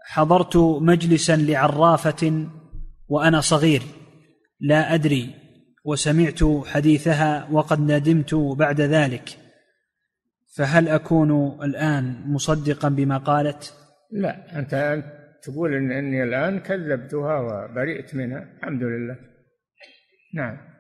حضرت مجلسا لعرافة وأنا صغير لا أدري، وسمعت حديثها وقد ندمت بعد ذلك، فهل أكون الآن مصدقا بما قالت؟ لا، أنت تقول إني الآن كذبتها وبرئت منها، الحمد لله. نعم.